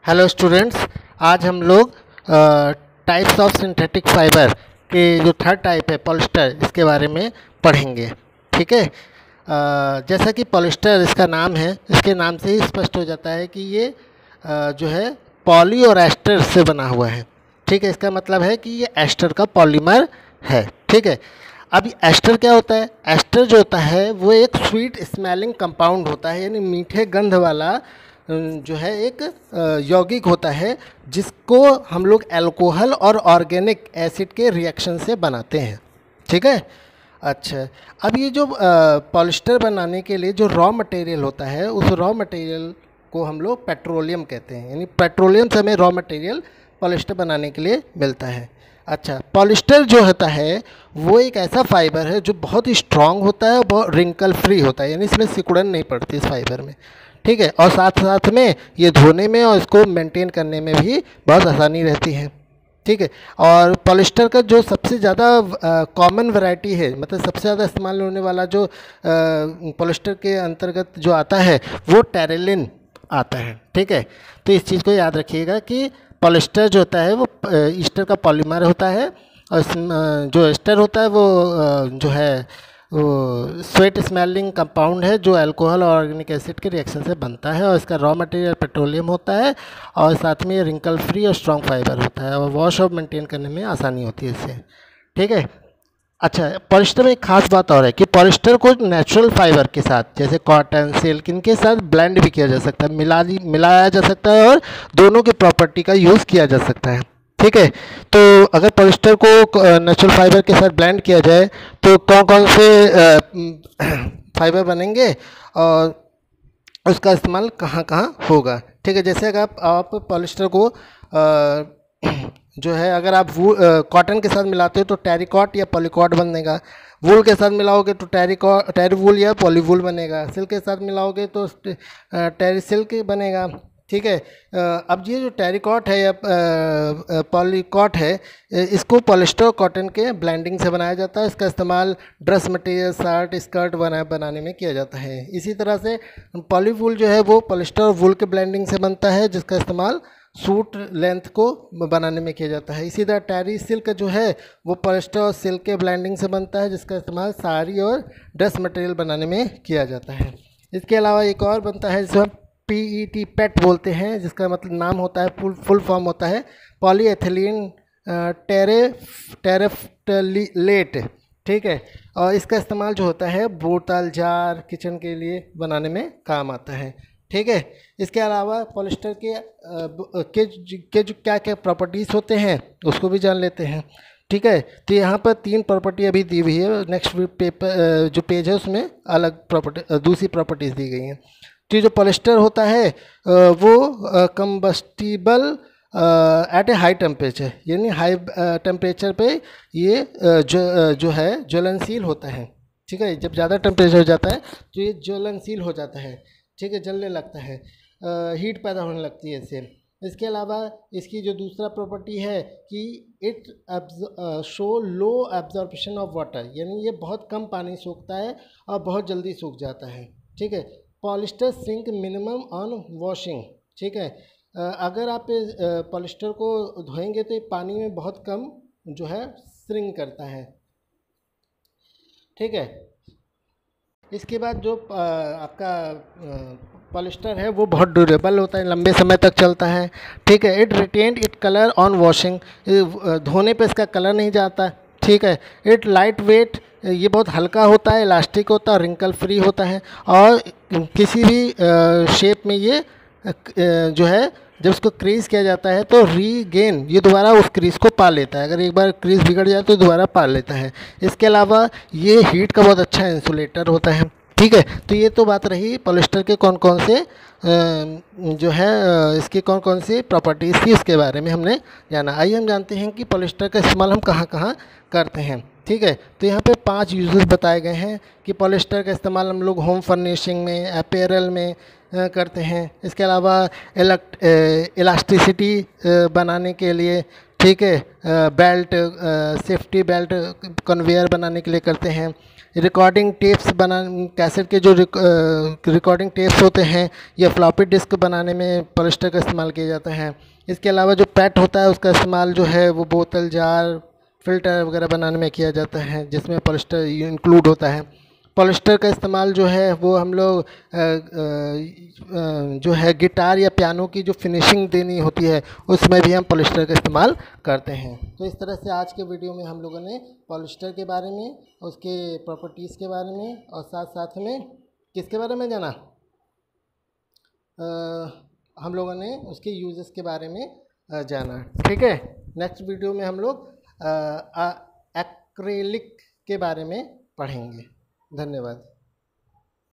Hello students, आज हम लोग टाइप्स ऑफ सिंथेटिक फाइबर के जो थर्ड टाइप है पॉलिस्टर, इसके बारे में पढ़ेंगे। ठीक है। जैसा कि पॉलिस्टर इसका नाम है, इसके नाम से ही स्पष्ट हो जाता है कि ये जो है पॉली और एस्टर से बना हुआ है। ठीक है, इसका मतलब है कि ये एस्टर का पॉलीमर है। ठीक है। अब एस्टर क्या होता है? एस्टर जो होता है वो एक स्वीट स्मेलिंग कंपाउंड होता है, यानी मीठे गंध वाला जो है एक यौगिक होता है, जिसको हम लोग अल्कोहल और ऑर्गेनिक एसिड के रिएक्शन से बनाते हैं। ठीक है। अच्छा, अब ये जो पॉलिस्टर बनाने के लिए जो रॉ मटेरियल होता है, उस रॉ मटेरियल को हम लोग पेट्रोलियम कहते हैं, यानी पेट्रोलियम से हमें रॉ मटेरियल पॉलिस्टर बनाने के लिए मिलता है। अच्छा, पॉलिस्टर जो होता है वो एक ऐसा फाइबर है जो बहुत ही स्ट्रांग होता है और बहुत रिंकल फ्री होता है, यानी इसमें सिकुड़न नहीं पड़ती इस फाइबर में। ठीक है। और साथ साथ में ये धोने में और इसको मेंटेन करने में भी बहुत आसानी रहती है। ठीक है। और पॉलिस्टर का जो सबसे ज़्यादा कॉमन वैरायटी है, मतलब सबसे ज़्यादा इस्तेमाल होने वाला जो पॉलिस्टर के अंतर्गत जो आता है वो टेरेलिन आता है। ठीक है। तो इस चीज़ को याद रखिएगा कि पॉलिस्टर जो होता है वो ईस्टर का पॉलीमर होता है, और जो एस्टर होता है वो जो है वो स्वेट स्मेलिंग कंपाउंड है जो अल्कोहल और ऑर्गेनिक एसिड के रिएक्शन से बनता है, और इसका रॉ मटेरियल पेट्रोलियम होता है, और साथ में ये रिंकल फ्री और स्ट्रॉन्ग फाइबर होता है, और वॉश ऑफ मेंटेन करने में आसानी होती है इससे। ठीक है। अच्छा, पॉलिस्टर में एक खास बात और है कि पॉलिस्टर को नेचुरल फाइबर के साथ, जैसे कॉटन, सिल्क, इनके साथ ब्लेंड भी किया जा सकता है, मिलाया जा सकता है, और दोनों की प्रॉपर्टी का यूज़ किया जा सकता है। ठीक है। तो अगर पॉलिस्टर को नेचुरल फाइबर के साथ ब्लेंड किया जाए तो कौन कौन से फाइबर बनेंगे और उसका इस्तेमाल कहाँ कहाँ होगा? ठीक है। जैसे अगर आप पॉलिस्टर को जो है अगर आप कॉटन के साथ मिलाते हो तो टेरिकॉट या पॉलीकॉट बनेगा। वूल के साथ मिलाओगे तो टेरीवूल या पॉलीवूल बनेगा। सिल्क के साथ मिलाओगे तो टेरी सिल्क बनेगा। ठीक है। अब ये जो टेरिकॉट है या पॉलीकॉट है, इसको पॉलिस्टर और कॉटन के ब्लेंडिंग से बनाया जाता है। इसका इस्तेमाल ड्रेस मटेरियल, शर्ट, स्कर्ट बनाने में किया जाता है। इसी तरह से पॉलीवूल जो है वो पॉलिस्टर और वूल के ब्लेंडिंग से बनता है, जिसका इस्तेमाल सूट लेंथ को बनाने में किया जाता है। इसी तरह टेरी सिल्क जो है वो पॉलिस्टर और सिल्क के ब्लेंडिंग से बनता है, जिसका इस्तेमाल साड़ी और ड्रेस मटेरियल बनाने में किया जाता है। इसके अलावा एक और बनता है जिसे हम PET पेट बोलते हैं, जिसका मतलब नाम होता है फुल फॉर्म होता है पॉलीएथिलीन टेरेफ्थलेट। ठीक है। और इसका इस्तेमाल जो होता है बोतल, जार, किचन के लिए बनाने में काम आता है। ठीक है। इसके अलावा पॉलिस्टर के जो क्या क्या प्रॉपर्टीज़ होते हैं उसको भी जान लेते हैं। ठीक है। तो यहाँ पर 3 प्रॉपर्टी अभी दी हुई है, नेक्स्ट पेपर जो पेज है उसमें अलग प्रॉपर्टी, दूसरी प्रॉपर्टीज़ दी गई हैं। तो जो पॉलिस्टर होता है वो combustible at a high temperature, यानी हाई टेम्परेचर पे ये जो है ज्वलनशील होता है। ठीक है। जब ज़्यादा टेम्परेचर हो जाता है तो ये ज्वलनशील हो जाता है। ठीक है, जलने लगता है, हीट पैदा होने लगती है इससे। इसके अलावा इसकी जो दूसरा प्रॉपर्टी है कि it show low absorption of water, यानी ये बहुत कम पानी सोखता है और बहुत जल्दी सूख जाता है। ठीक है। Polyester sink minimum on washing. ठीक है। अगर आप पॉलिस्टर को धोएंगे तो ये पानी में बहुत कम जो है श्रिंक करता है। ठीक है। इसके बाद जो आपका पॉलिस्टर है वो बहुत ड्यूरेबल होता है, लंबे समय तक चलता है। ठीक है। It retained it colour on washing, धोने पे इसका कलर नहीं जाता। ठीक है। इट लाइट वेट, ये बहुत हल्का होता है, इलास्टिक होता है, रिंकल फ्री होता है, और किसी भी शेप में ये जो है जब उसको क्रीज किया जाता है तो रीगेन, ये दोबारा उस क्रीज को पा लेता है। अगर एक बार क्रीज बिगड़ जाए तो दोबारा पा लेता है। इसके अलावा ये हीट का बहुत अच्छा इंसुलेटर होता है। ठीक है। तो ये तो बात रही पॉलिस्टर के कौन कौन से जो है इसकी कौन कौन सी प्रॉपर्टीज़ थी उसके बारे में हमने जाना। आइए हम जानते हैं कि पॉलिस्टर का इस्तेमाल हम कहाँ कहाँ करते हैं। ठीक है। तो यहाँ पे 5 यूजेस बताए गए हैं कि पॉलिस्टर का इस्तेमाल हम लोग होम फर्निशिंग में, अपैरल में करते हैं। इसके अलावा इलास्टिसिटी बनाने के लिए, ठीक है, बेल्ट, सेफ्टी बेल्ट, कन्वेयर बनाने के लिए करते हैं। रिकॉर्डिंग टेप्स बना कैसेट के जो रिकॉर्डिंग टेप्स होते हैं या फ्लॉपी डिस्क बनाने में पॉलिस्टर का इस्तेमाल किया जाता है। इसके अलावा जो पैट होता है उसका इस्तेमाल जो है वो बोतल, जार, फिल्टर वगैरह बनाने में किया जाता है, जिसमें पॉलिस्टर इंक्लूड होता है। पॉलिस्टर का इस्तेमाल जो है वो हम लोग जो है गिटार या पियानो की जो फिनिशिंग देनी होती है उसमें भी हम पॉलिस्टर का इस्तेमाल करते हैं। तो इस तरह से आज के वीडियो में हम लोगों ने पॉलिस्टर के बारे में, उसके प्रॉपर्टीज़ के बारे में और साथ साथ में किसके बारे में जाना, हम लोगों ने उसके यूजेस के बारे में जाना। ठीक है, नेक्स्ट वीडियो में हम लोग एक्रेलिक के बारे में पढ़ेंगे। धन्यवाद।